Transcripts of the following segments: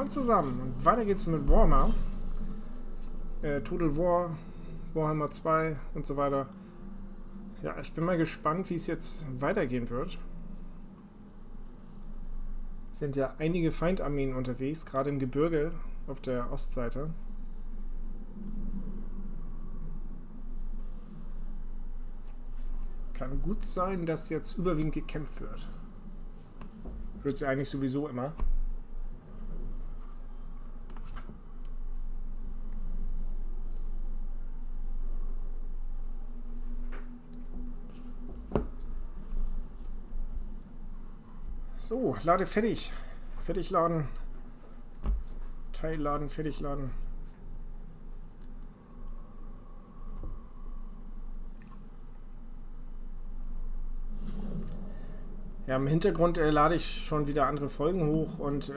Moin zusammen und weiter geht's mit Warhammer. Total War, Warhammer 2 und so weiter. Ja, ich bin mal gespannt, wie es jetzt weitergehen wird. Es sind ja einige Feindarmeen unterwegs, gerade im Gebirge auf der Ostseite. Kann gut sein, dass jetzt überwiegend gekämpft wird. Wird es ja eigentlich sowieso immer. So, Lade fertig. Fertig laden. Teilladen, fertig laden. Ja, im Hintergrund lade ich schon wieder andere Folgen hoch und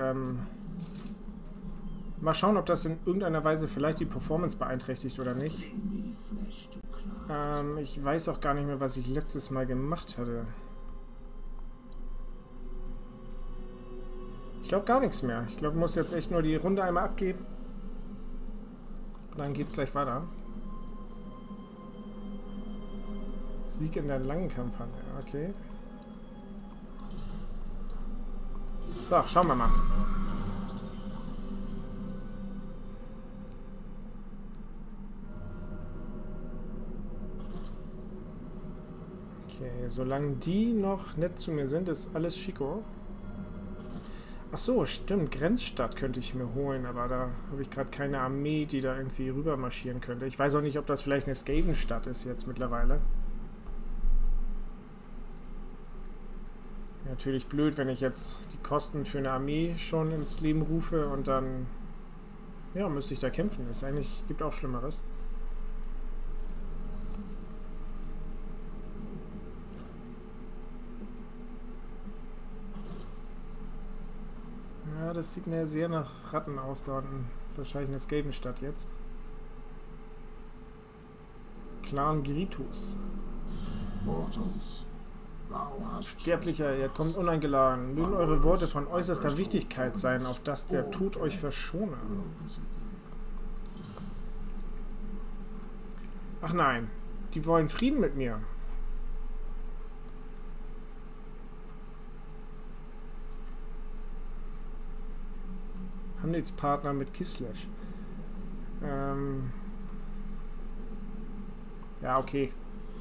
mal schauen, ob das in irgendeiner Weise vielleicht die Performance beeinträchtigt oder nicht. Ich weiß auch gar nicht mehr, was ich letztes Mal gemacht hatte. Ich glaube gar nichts mehr. Ich glaube, ich muss jetzt echt nur die Runde einmal abgeben. Und dann geht's gleich weiter. Sieg in der langen Kampagne. Okay. So, schauen wir mal. Okay, solange die noch nett zu mir sind, ist alles Chico. Ach so, stimmt. Grenzstadt könnte ich mir holen, aber da habe ich gerade keine Armee, die da irgendwie rüber marschieren könnte. Ich weiß auch nicht, ob das vielleicht eine Skavenstadt ist jetzt mittlerweile. Natürlich blöd, wenn ich jetzt die Kosten für eine Armee schon ins Leben rufe und dann, ja, müsste ich da kämpfen. Ist eigentlich, gibt auch Schlimmeres. Ja, das sieht mir sehr nach Ratten aus, da unten. Wahrscheinlich eine Skavenstadt jetzt. Clan Gritus. Sterblicher, ihr kommt uneingeladen. Mögen eure Worte von äußerster Wichtigkeit sein, auf dass der Tod euch verschone. Ach nein, die wollen Frieden mit mir. Handelspartner mit Kislev. Ja, okay.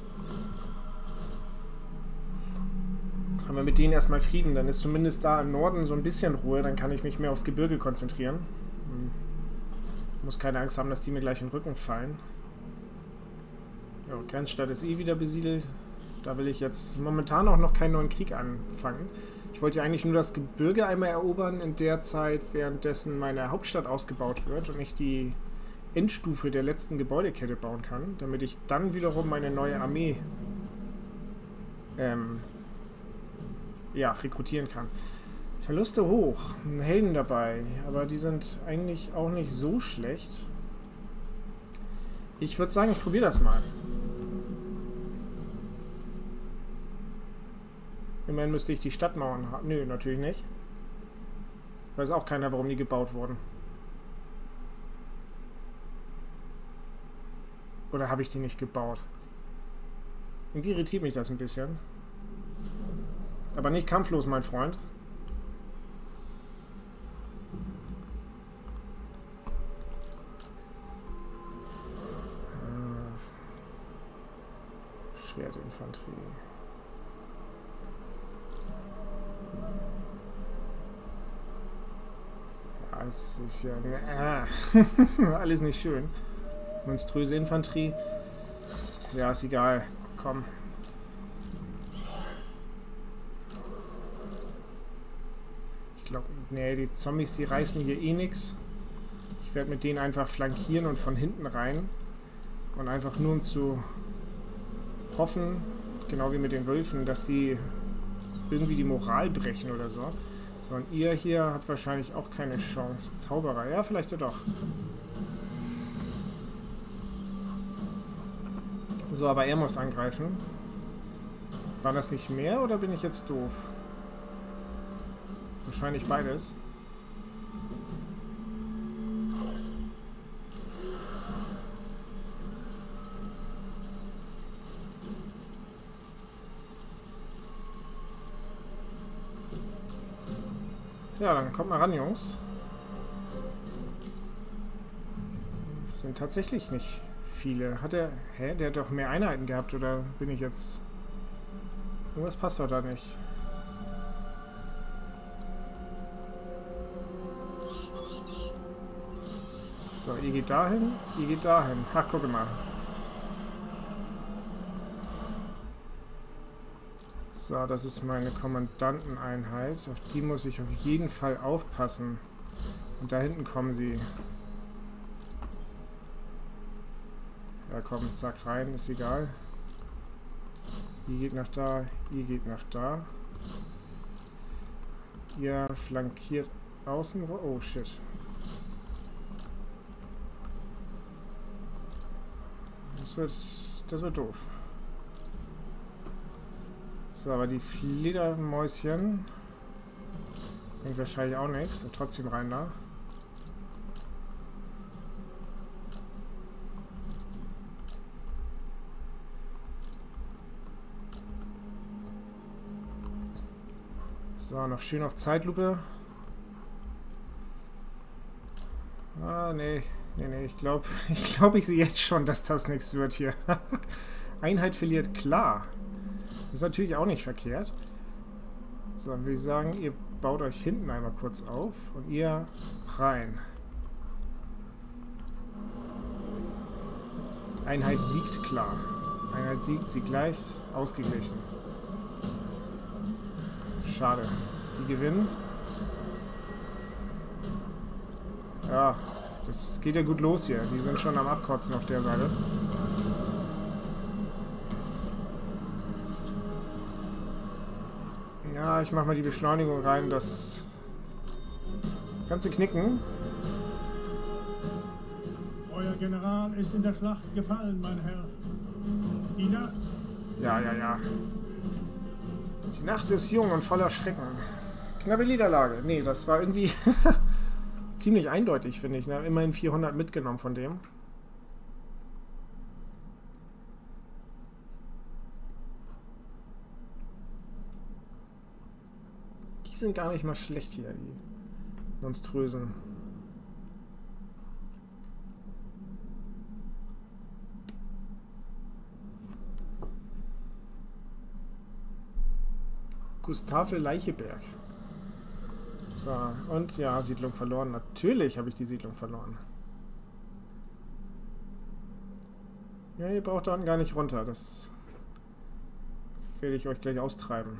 Haben wir mit denen erstmal Frieden, dann ist zumindest da im Norden so ein bisschen Ruhe, dann kann ich mich mehr aufs Gebirge konzentrieren. Muss keine Angst haben, dass die mir gleich in den Rücken fallen. Ja, Grenzstadt ist eh wieder besiedelt. Da will ich jetzt momentan auch noch keinen neuen Krieg anfangen. Ich wollte ja eigentlich nur das Gebirge einmal erobern in der Zeit, währenddessen meine Hauptstadt ausgebaut wird und ich die Endstufe der letzten Gebäudekette bauen kann, damit ich dann wiederum meine neue Armee ja, rekrutieren kann. Verluste hoch, Helden dabei, aber die sind eigentlich auch nicht so schlecht. Ich würde sagen, ich probiere das mal. Immerhin müsste ich die Stadtmauern haben. Nö, natürlich nicht. Weiß auch keiner, warum die gebaut wurden. Oder habe ich die nicht gebaut? Irgendwie irritiert mich das ein bisschen. Aber nicht kampflos, mein Freund. Schwertinfanterie. Ja, es ist ja... alles nicht schön. Monströse Infanterie. Ja, ist egal. Komm. Ich glaube, nee, die Zombies, die reißen hier eh nichts. Ich werde mit denen einfach flankieren und von hinten rein. Und einfach nur um zu hoffen, genau wie mit den Wölfen, dass die irgendwie die Moral brechen oder so. So, und ihr hier habt wahrscheinlich auch keine Chance. Zauberer, ja, vielleicht ja doch. So, aber er muss angreifen. War das nicht mehr oder bin ich jetzt doof? Wahrscheinlich beides. Ja, dann kommt mal ran, Jungs. Sind tatsächlich nicht viele. Hat er... Hä? Der hat doch mehr Einheiten gehabt, oder bin ich jetzt... Irgendwas passt doch da nicht. So, ihr geht dahin, ihr geht dahin. Ha, guck mal. So, das ist meine Kommandanteneinheit. Auf die muss ich auf jeden Fall aufpassen. Und da hinten kommen sie. Ja, komm, zack, rein, ist egal. Ihr geht nach da, ihr geht nach da. Ihr flankiert außen. Oh, shit. Das wird doof. So, aber die Fledermäuschen bringt wahrscheinlich auch nichts. Trotzdem rein da. So, noch schön auf Zeitlupe. Ah, nee. Nee, ich glaube, ich sehe jetzt schon, dass das nichts wird hier. Einheit verliert, klar. Das ist natürlich auch nicht verkehrt. So, dann würde ich sagen, ihr baut euch hinten einmal kurz auf und ihr rein. Einheit siegt, klar. Einheit siegt, sie gleich, ausgeglichen. Schade. Die gewinnen. Ja, das geht ja gut los hier. Die sind schon am Abkotzen auf der Seite. Ja, ich mach mal die Beschleunigung rein. Das kannst du knicken. Euer General ist in der Schlacht gefallen, mein Herr. Die Nacht... Ja. Die Nacht ist jung und voller Schrecken. Knappe Niederlage. Nee, das war irgendwie ziemlich eindeutig, finde ich. Ne? Immerhin 400 mitgenommen von dem. Die sind gar nicht mal schlecht hier, die Monströsen. Gustave Leicheberg. So, und ja, Siedlung verloren. Natürlich habe ich die Siedlung verloren. Ja, ihr braucht da gar nicht runter. Das werde ich euch gleich austreiben.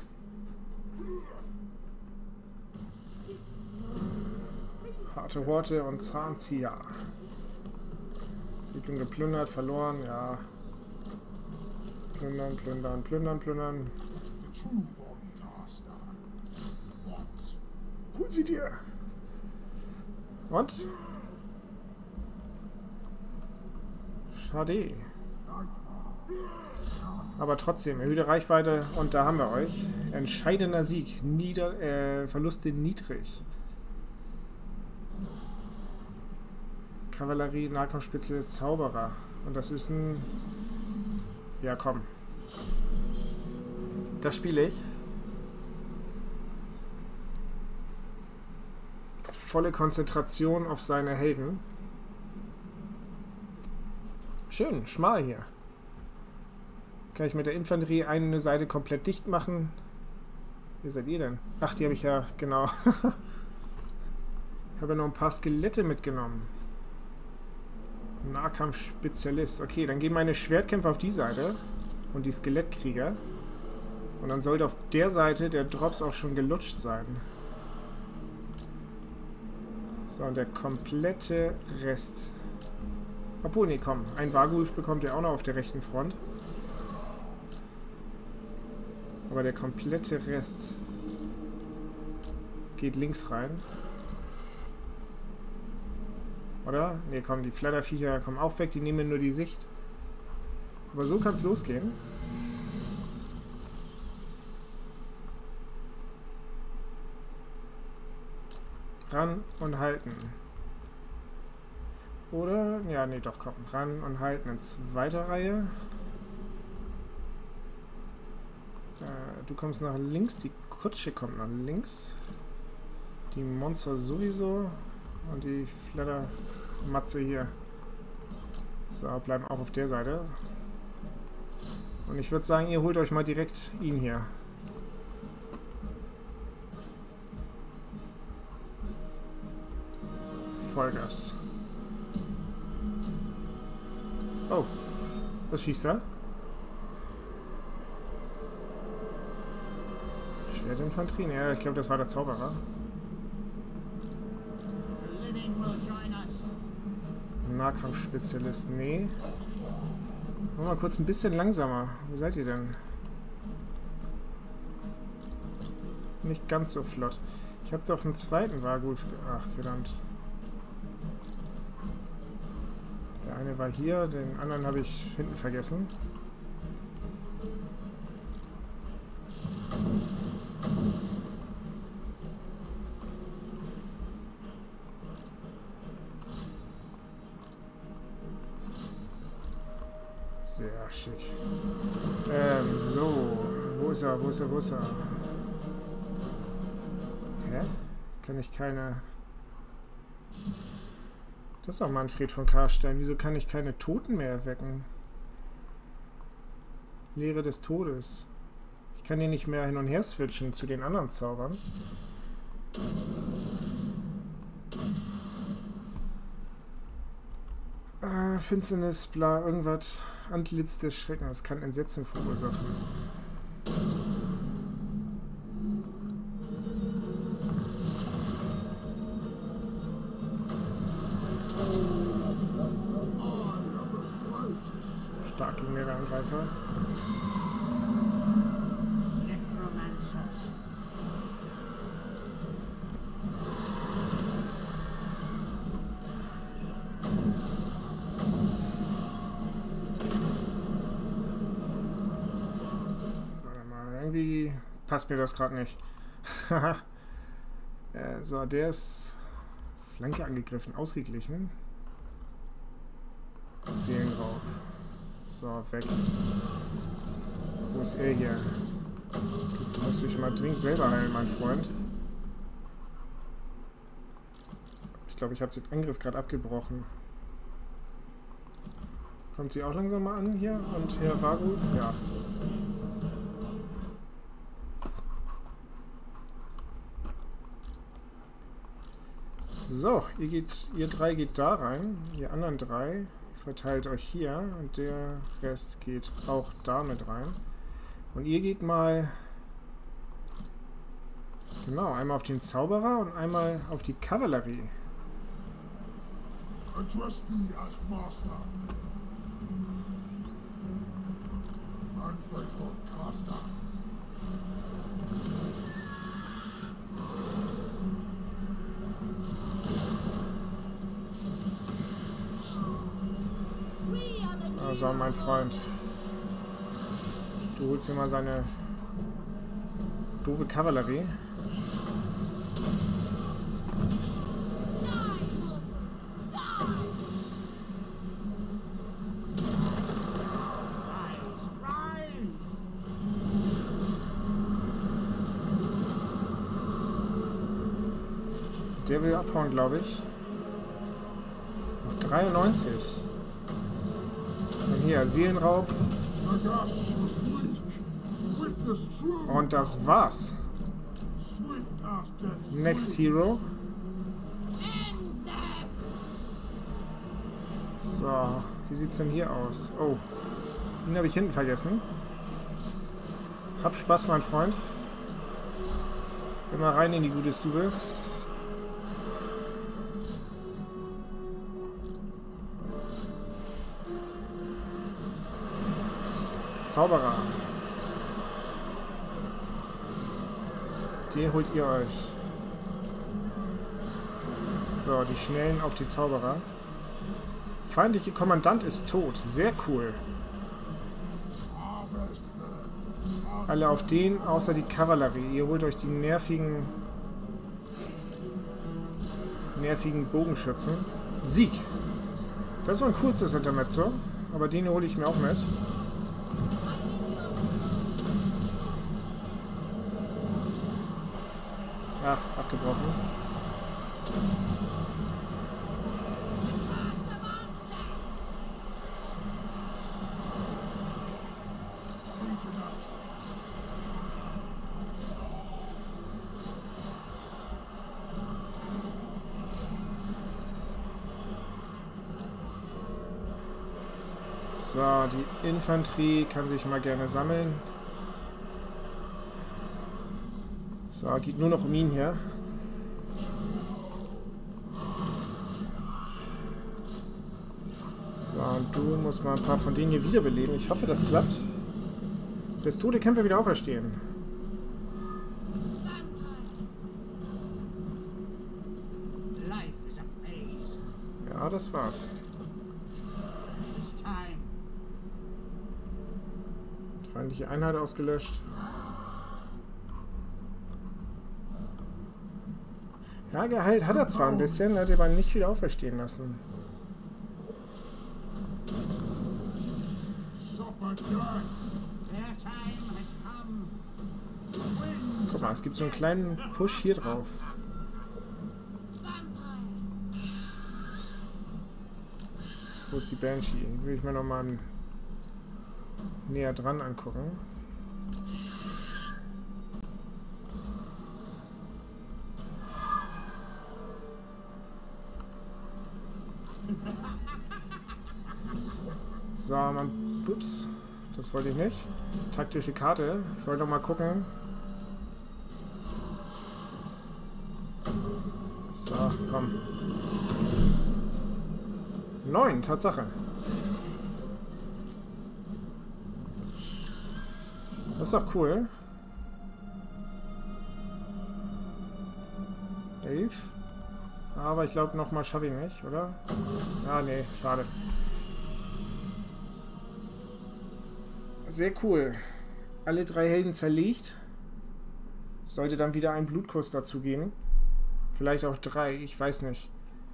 Harte Horte und Zahnzieher. Siedlung geplündert, verloren, ja. Plündern. Hol sie dir! Und? Schade. Aber trotzdem, erhöhte Reichweite und da haben wir euch. Entscheidender Sieg. Verluste niedrig. Kavallerie, Nahkampfspezialist, Zauberer. Und das ist ein... Ja, komm. Das spiele ich. Volle Konzentration auf seine Helden. Schön, schmal hier. Kann ich mit der Infanterie eine Seite komplett dicht machen? Wie seid ihr denn? Ach, die habe ich ja, genau. Ich habe ja noch ein paar Skelette mitgenommen. Nahkampfspezialist. Okay, dann gehen meine Schwertkämpfer auf die Seite und die Skelettkrieger. Und dann sollte auf der Seite der Drops auch schon gelutscht sein. So, und der komplette Rest. Obwohl, nee, komm. Ein Vargulf bekommt ihr auch noch auf der rechten Front. Aber der komplette Rest geht links rein. Oder? Nee, komm, die Flatterviecher kommen auch weg. Die nehmen nur die Sicht. Aber so kann es losgehen. Ran und halten. Oder? Ja, nee, doch, komm. Ran und halten in zweiter Reihe. Du kommst nach links. Die Kutsche kommt nach links. Die Monster sowieso. Und die Flattermatze hier. So, bleiben auch auf der Seite. Und ich würde sagen, ihr holt euch mal direkt ihn hier. Vollgas. Oh. Was schießt er? Schwertinfanterie? Ja, ich glaube, das war der Zauberer. Nahkampfspezialist. Nee. Machen wir mal kurz ein bisschen langsamer. Wo seid ihr denn? Nicht ganz so flott. Ich habe doch einen zweiten Wargulf. Ach, verdammt. Der eine war hier, den anderen habe ich hinten vergessen. Sehr schick. So. Wo ist er? Wo ist er? Wo ist er? Hä? Kann ich keine... Das ist auch Manfred von Karstein. Wieso kann ich keine Toten mehr erwecken? Lehre des Todes. Ich kann hier nicht mehr hin und her switchen zu den anderen Zaubern. Finsternis, bla, irgendwas. Antlitz des Schreckens kann Entsetzen verursachen. Stark gegen den Angreifer. Warte mal, irgendwie passt mir das gerade nicht. So, der ist Flanke angegriffen, ausgeglichen. Seelenraub. So, weg. Wo ist er hier? Du musst dich mal dringend selber heilen, mein Freund. Ich glaube, ich habe den Angriff gerade abgebrochen. Kommt sie auch langsam mal an hier? Und Herr Wargulf? Ja. So, ihr drei geht da rein. Ihr anderen drei verteilt euch hier. Und der Rest geht auch da mit rein. Und ihr geht mal... Genau, einmal auf den Zauberer und einmal auf die Kavallerie. Address me as master. Manfred von Karstein. Also, mein Freund. Du holst dir mal seine doofe Kavallerie. Der will abhauen, glaube ich. Auf 93. Und hier, Seelenraub. Und das war's. Next Hero. So, wie sieht's denn hier aus? Oh, ihn habe ich hinten vergessen. Hab Spaß, mein Freund. Immer rein in die gute Stube. Zauberer. Den holt ihr euch. So, die Schnellen auf die Zauberer. Feindliche Kommandant ist tot. Sehr cool. Alle auf den, außer die Kavallerie. Ihr holt euch die nervigen Bogenschützen. Sieg. Das war ein kurzes Intermezzo, aber den hole ich mir auch mit. Ah, abgebrochen. So, die Infanterie kann sich mal gerne sammeln. So, geht nur noch um ihn hier. So, und du musst mal ein paar von denen hier wiederbeleben. Ich hoffe, das klappt. Dass tote Kämpfer wieder auferstehen. Ja, das war's. Feindliche Einheit ausgelöscht. Ja, geheilt hat er zwar ein bisschen, hat aber nicht wieder auferstehen lassen. Guck mal, es gibt so einen kleinen Push hier drauf. Wo ist die Banshee? Die will ich mir nochmal näher dran angucken. So, man. Ups. Das wollte ich nicht. Taktische Karte. Ich wollte noch mal gucken. So, komm. 9, Tatsache. Das ist doch cool. 11. Aber ich glaube, nochmal schaffe ich nicht, oder? Ah, nee, schade. Sehr cool. Alle 3 Helden zerlegt. Sollte dann wieder ein Blutkuss dazu geben. Vielleicht auch 3, ich weiß nicht.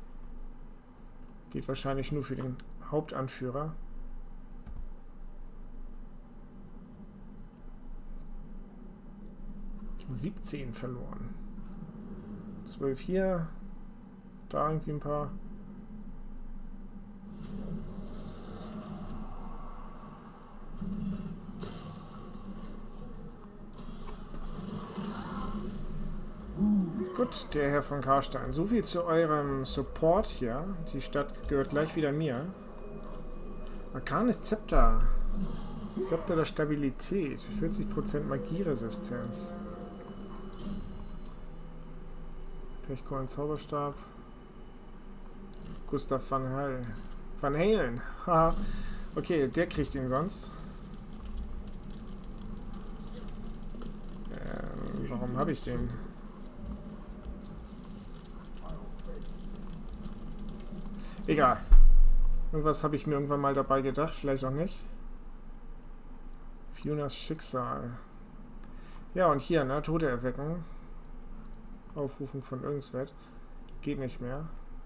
Geht wahrscheinlich nur für den Hauptanführer. (17) verloren. 12 hier. Da irgendwie ein paar. Gut, der Herr von Karstein. So viel zu eurem Support hier. Die Stadt gehört gleich wieder mir. Arkanes Zepter. Zepter der Stabilität. 40% Magieresistenz. Pechkorn Zauberstab. Gustav van Halen. Haha. Okay, der kriegt ihn sonst. Warum habe ich den? Egal. Irgendwas habe ich mir irgendwann mal dabei gedacht, vielleicht auch nicht. Fionas Schicksal. Ja, und hier, ne, Tote erwecken. Aufrufen von irgendwas. Geht nicht mehr.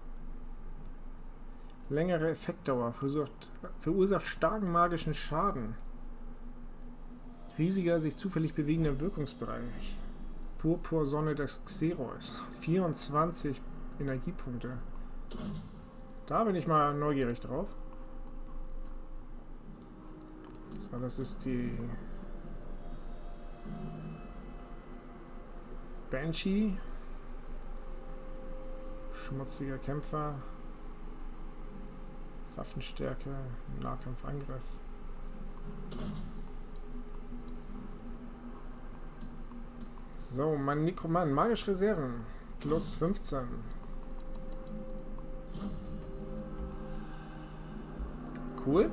Längere Effektdauer. Verursacht starken magischen Schaden. Riesiger, sich zufällig bewegender Wirkungsbereich. Purpursonne des Xeros. 24 Energiepunkte. Da bin ich mal neugierig drauf. So, das ist die Banshee. Schmutziger Kämpfer. Waffenstärke. Nahkampfangriff. So, mein Nekroman. Magische Reserven. Plus 15. Cool.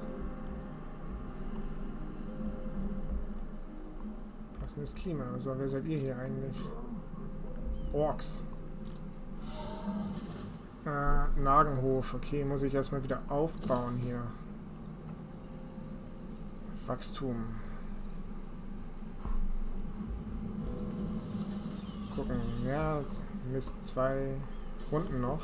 Passendes Klima. So, wer seid ihr hier eigentlich? Orks. Nagenhof. Okay, muss ich erstmal wieder aufbauen hier. Wachstum. Gucken. Ja, Mist, 2 Runden noch.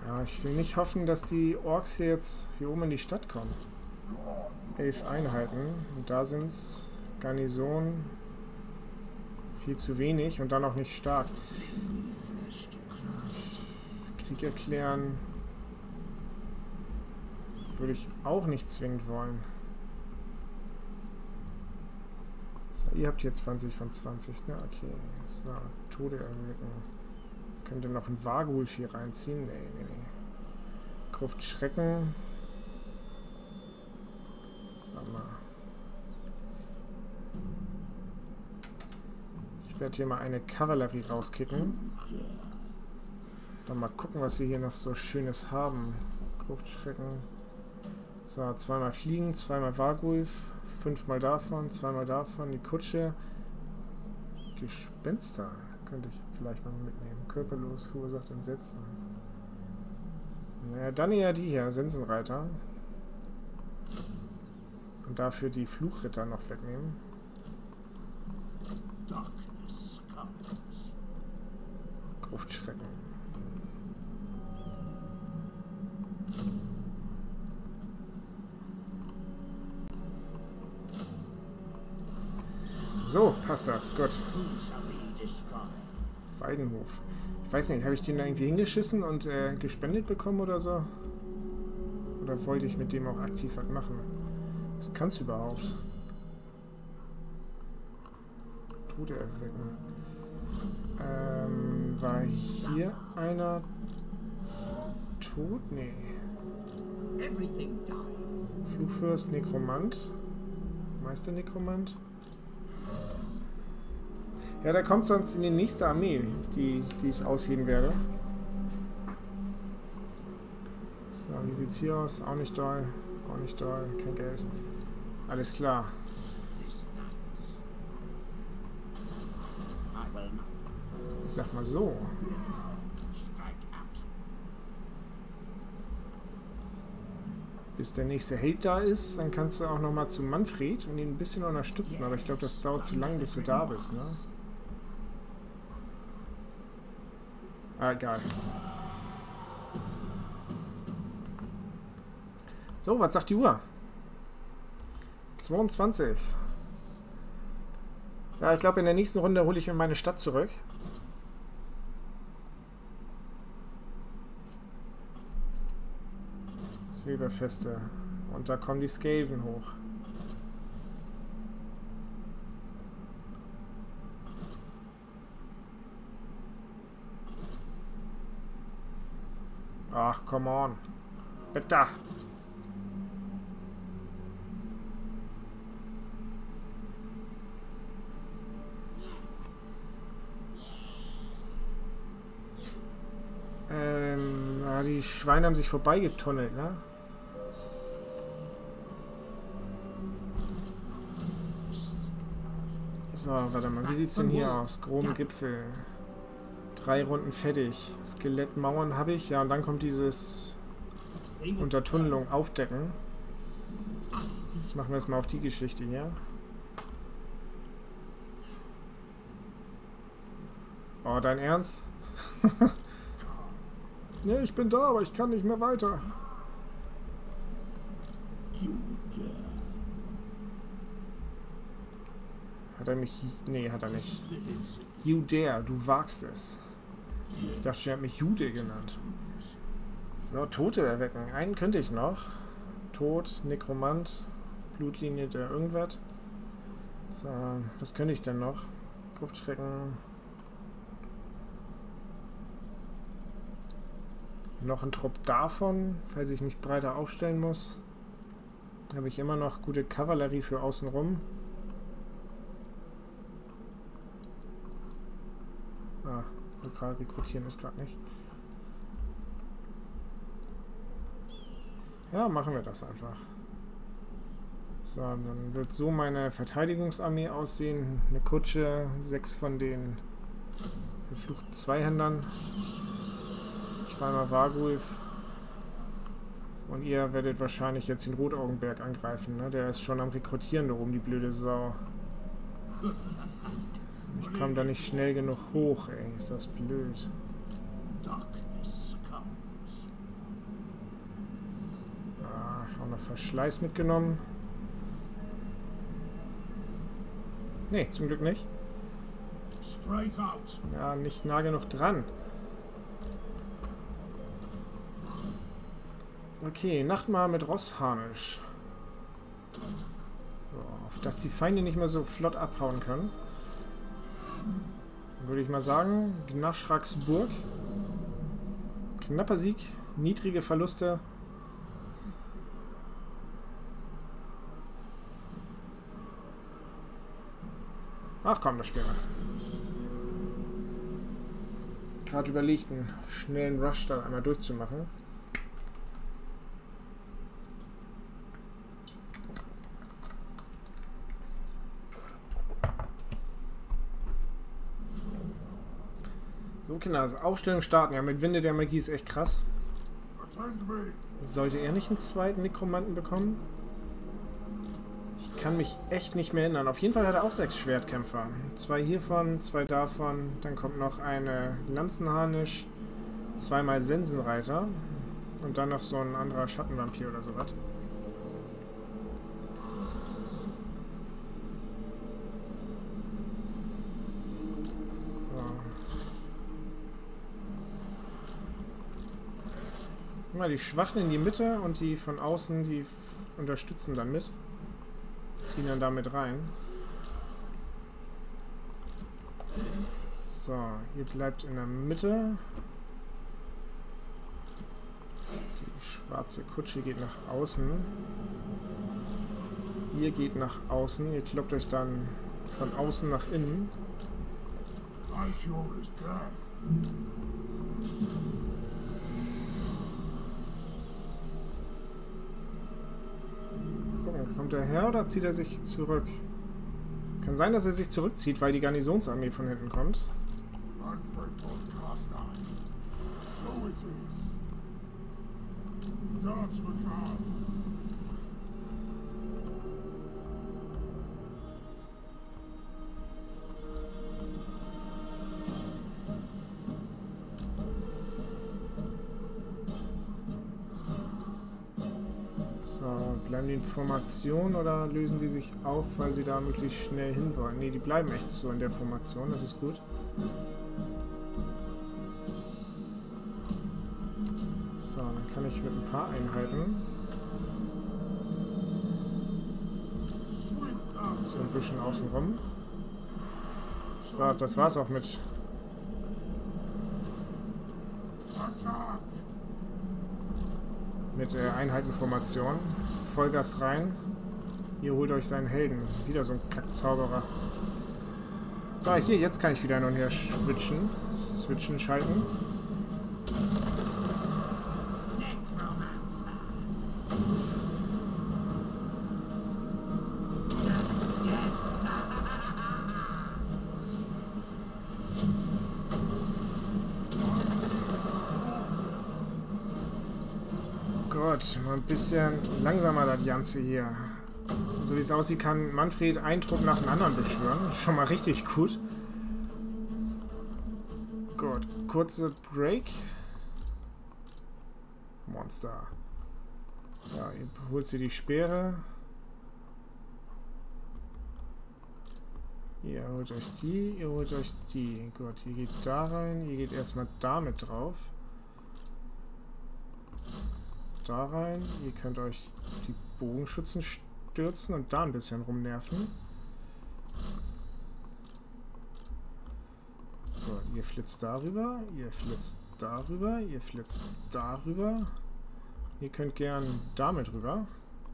Ja, ich will nicht hoffen, dass die Orks hier jetzt hier oben in die Stadt kommen. 11 Einheiten. Und da sind es Garnison viel zu wenig und dann auch nicht stark. Krieg erklären würde ich auch nicht zwingend wollen. So, ihr habt hier 20 von 20, ne? Okay. So, Tode erwirken. Könnte noch ein Varghulf hier reinziehen? Nee. Gruft Schrecken. Warte mal. Ich werde hier mal eine Kavallerie rauskicken. Dann mal gucken, was wir hier noch so Schönes haben. Gruft Schrecken. So, zweimal Fliegen, zweimal Varghulf, 5-mal davon, 2-mal davon, die Kutsche. Gespenster könnte ich vielleicht mal mitnehmen. Körperlos, verursacht Entsetzen. Naja, dann eher die hier, Sensenreiter. Und dafür die Fluchritter noch wegnehmen. Gruftschrecken. So, passt das. Gut. Weidenhof. Ich weiß nicht, habe ich den da irgendwie hingeschissen und gespendet bekommen oder so? Oder wollte ich mit dem auch aktiv was machen? Was kannst du überhaupt? Tode erwecken. War hier einer tot? Nee. Fluchfürst, Nekromant. Meister Nekromant. Ja, der kommt sonst in die nächste Armee, die ich ausheben werde. So, wie sieht's hier aus? Auch nicht doll. Auch nicht doll. Kein Geld. Alles klar. Ich sag mal so. Bis der nächste Held da ist, dann kannst du auch noch mal zu Manfred und ihn ein bisschen unterstützen. Aber ich glaube, das dauert zu lange, bis du da bist, ne? Ah, egal. So, was sagt die Uhr? 22. Ja, ich glaube, in der nächsten Runde hole ich mir meine Stadt zurück. Silberfeste. Und da kommen die Skaven hoch. Ach, come on. Bitte. Die Schweine haben sich vorbeigetunnelt, ne? So, warte mal, wie sieht's denn hier aus? Groben Gipfel. 3 Runden fertig. Skelettmauern habe ich. Ja, und dann kommt dieses Untertunnelung aufdecken. Machen wir es mal auf die Geschichte hier. Oh, dein Ernst? Ne, ich bin da, aber ich kann nicht mehr weiter. Hat er mich... Nee, hat er nicht. You dare, du wagst es. Ich dachte, er hat mich Jude genannt. So, Tote erwecken. Einen könnte ich noch. Tod, Nekromant, Blutlinie der irgendwas. So, was könnte ich denn noch? Gruftschrecken. Noch ein Trupp davon, falls ich mich breiter aufstellen muss. Da habe ich immer noch gute Kavallerie für außenrum. Ah, lokal rekrutieren ist gerade nicht. Ja, machen wir das einfach. So, dann wird so meine Verteidigungsarmee aussehen. Eine Kutsche, 6 von den verfluchten Zweihändern. 2-mal Varghulf. Und ihr werdet wahrscheinlich jetzt den Rotaugenberg angreifen, ne? Der ist schon am Rekrutieren da oben, die blöde Sau. Ich komme da nicht schnell genug hoch, ey. Ist das blöd. noch Verschleiß mitgenommen. Nee, zum Glück nicht. Ja, nicht nah genug dran. Okay, Nachtmahl mit Rossharnisch. So, auf dass die Feinde nicht mehr so flott abhauen können. Dann würde ich mal sagen, Gnaschraks Burg. Knapper Sieg, niedrige Verluste. Ach komm, das spielen wir. Gerade überlegt, einen schnellen Rush da einmal durchzumachen. So, Kinder, also Aufstellung starten. Ja, mit Winde der Magie ist echt krass. Sollte er nicht einen zweiten Nekromanten bekommen? Ich kann mich echt nicht mehr erinnern. Auf jeden Fall hat er auch 6 Schwertkämpfer. 2 hiervon, 2 davon. Dann kommt noch eine Lanzenharnisch, 2-mal Sensenreiter. Und dann noch so ein anderer Schattenvampir oder sowas. Mal die Schwachen in die Mitte und die von außen, die unterstützen dann mit. Ziehen dann damit rein. So, ihr bleibt in der Mitte. Die schwarze Kutsche geht nach außen. Ihr geht nach außen. Ihr kloppt euch dann von außen nach innen. Kommt er her oder zieht er sich zurück? Kann sein, dass er sich zurückzieht, weil die Garnisonsarmee von hinten kommt. So, bleiben die in Formation oder lösen die sich auf, weil sie da möglichst schnell hin wollen? Ne, die bleiben echt so in der Formation, das ist gut. So, dann kann ich mit ein paar Einheiten so ein bisschen außen rum. So, das war's auch mit Einheitenformation. Vollgas rein. Hier holt euch seinen Helden. Wieder so ein Kackzauberer. Da, hier, jetzt kann ich wieder hin und her switchen. Schalten. Gott, mal ein bisschen langsamer das Ganze hier. So wie es aussieht, kann Manfred einen Trupp nach dem anderen beschwören. Schon mal richtig gut. Gut, kurze Break. Monster. Ja, ihr holt sie die Speere. Ihr holt euch die, ihr holt euch die. Gut, ihr geht da rein, ihr geht erstmal damit drauf. Da rein. Ihr könnt euch die Bogenschützen stürzen und da ein bisschen rumnerven. So, ihr flitzt darüber, ihr flitzt darüber, ihr flitzt darüber. Ihr könnt gern damit rüber.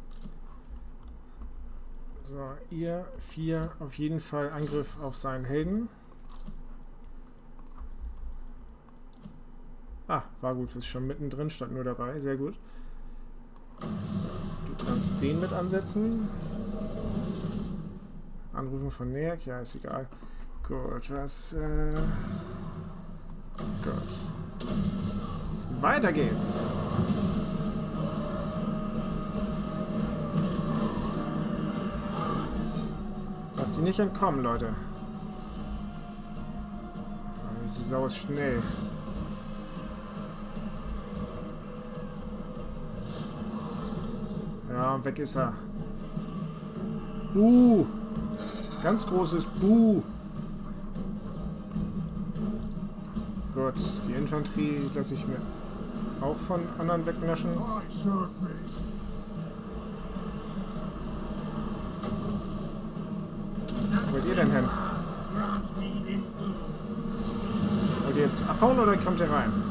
So, ihr 4 auf jeden Fall Angriff auf seinen Helden. Ah, war gut, ist schon mittendrin, stand nur dabei, sehr gut. So, du kannst den mit ansetzen. Anrufen von Nerk, ja, ist egal. Gut, was, gut. Weiter geht's. Lasst die nicht entkommen, Leute. Die Sau ist schnell. Ja, und weg ist er. Buh! Ganz großes Buh! Gut, die Infanterie lasse ich mir auch von anderen wegnaschen. Wo wollt ihr denn hin? Wollt ihr jetzt abhauen oder kommt ihr rein?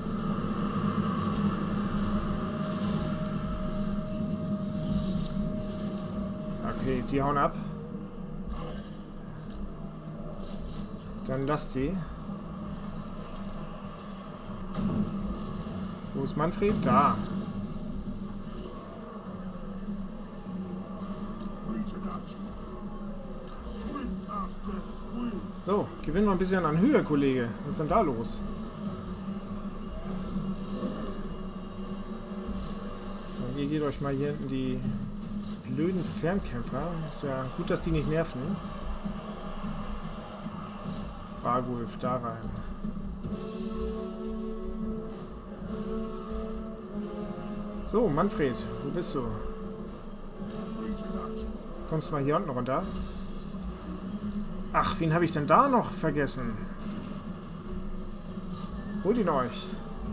Okay, die hauen ab. Dann lasst sie. Wo ist Manfred? Da. So, gewinnen wir ein bisschen an Höhe, Kollege. Was ist denn da los? So, ihr geht euch mal hier hinten die blöden Fernkämpfer. Ist ja gut, dass die nicht nerven. Vargulf, da rein. So, Manfred, wo bist du? Kommst du mal hier unten runter? Ach, wen habe ich denn da noch vergessen? Holt ihn euch.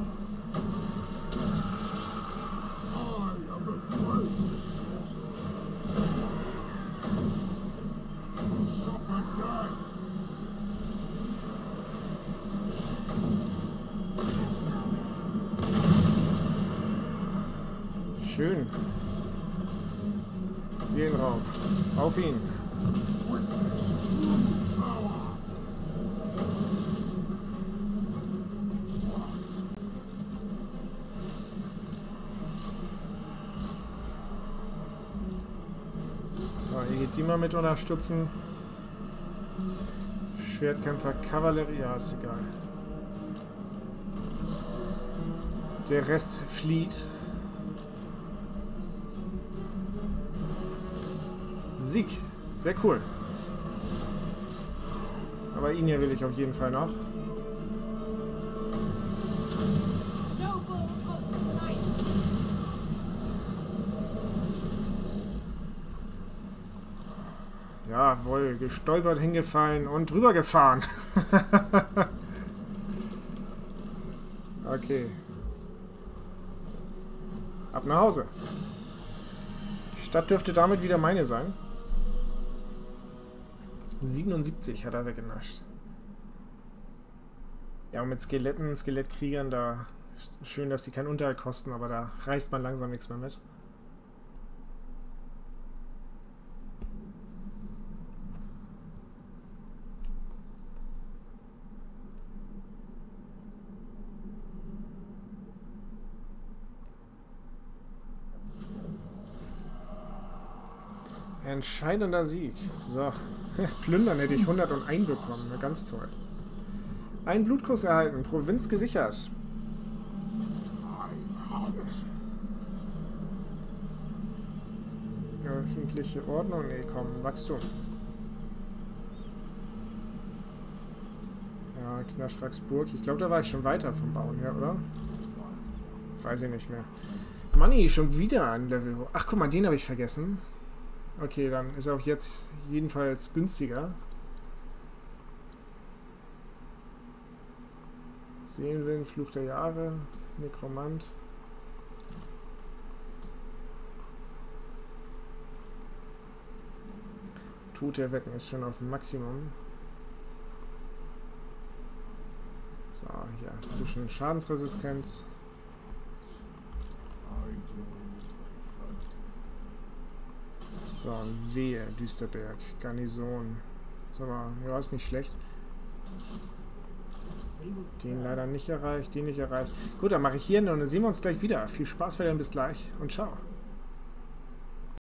Schön. Seelenraub. Auf ihn. So, hier geht die mal mit unterstützen. Schwertkämpfer, Kavallerie, ja, ist egal. Der Rest flieht. Sieg. Sehr cool. Aber ihn hier will ich auf jeden Fall noch. Jawohl, gestolpert, hingefallen und drüber gefahren. Okay. Ab nach Hause. Die Stadt dürfte damit wieder meine sein. 77 hat er weggenascht. Ja, und mit Skeletten, Skelettkriegern, da schön, dass die keinen Unterhalt kosten, aber da reißt man langsam nichts mehr mit. Entscheidender Sieg. So. Plündern hätte ich 101 bekommen. Na, ganz toll. Ein Blutkuss erhalten. Provinz gesichert. Öffentliche Ordnung. Nee, komm. Wachstum. Ja, Knaschracksburg. Ich glaube, da war ich schon weiter vom Bauen her, oder? Weiß ich nicht mehr. Money, schon wieder ein Level hoch. Ach, guck mal, den habe ich vergessen. Okay, dann ist er auch jetzt jedenfalls günstiger. Seelenwillen, Fluch der Jahre, Nekromant. Tod erwecken ist schon auf dem Maximum. So, hier, ein bisschen Schadensresistenz. So, Wehe, Düsterberg, Garnison. So, ja, ist nicht schlecht. Den leider nicht erreicht, den nicht erreicht. Gut, dann mache ich hier und dann sehen wir uns gleich wieder. Viel Spaß weiterhin, bis gleich und ciao.